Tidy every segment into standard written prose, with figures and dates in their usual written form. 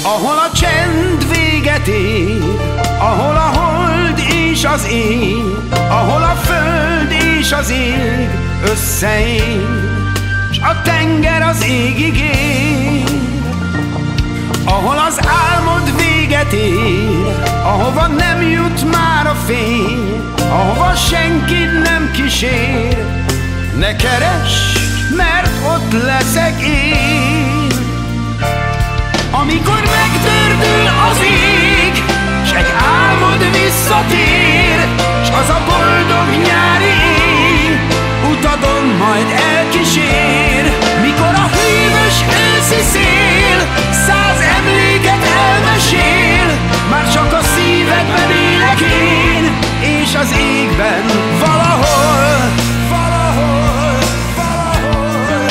ahol a csend véget ér, ahol a hold és az ég, ahol a föld és az ég összeér, s a tenger az égig ér, ahol az álmod véget ér, ahova nem jut már a fény, ahova senkit nem kísér. Ne keress, mert ott leszek én. Amikor megtördül az ég, s egy álmod visszatér, s az a boldog nyári éj utadon majd elkísér. Mikor a hűvös őszi szél 100 emléket elmesél, már csak a szívedben élek én, és az égben valahol, valahol, valahol.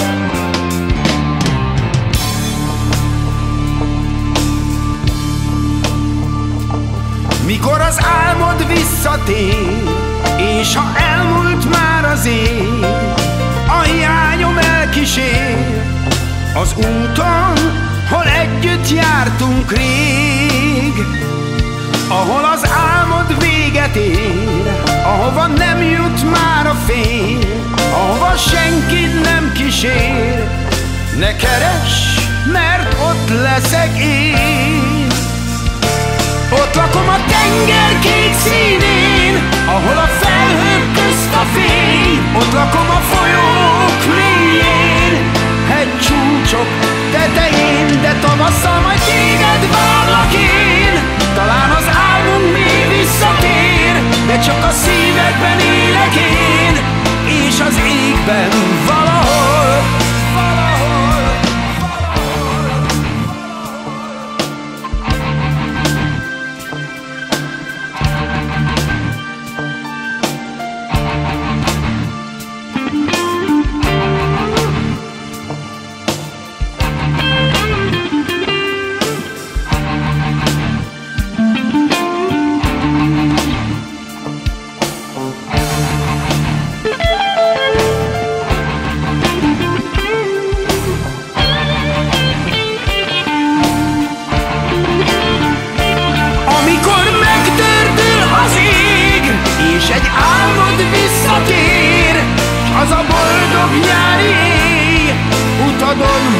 Mikor az álmod visszatér, és ha elmúlt már az ég, a hiányom elkísér az úton, hol együtt jártunk rég, ahol az álmod véget ér, ahova nem jut már a fény, ahova senkit nem kísér. Ne keress, mert ott leszek én. Ott lakom a tenger kék színén, ahol a felhők közt a fény. Ott lakom a folyók mélyén, hegycsúcsok tetején, de tavasszal majd téged várlak én. Talán az álmunk még visszatér, de csak a szívekben élek én, és az égben valahol, valahol, valahol. Egy álmod visszatér, s az a boldog nyári éj utadon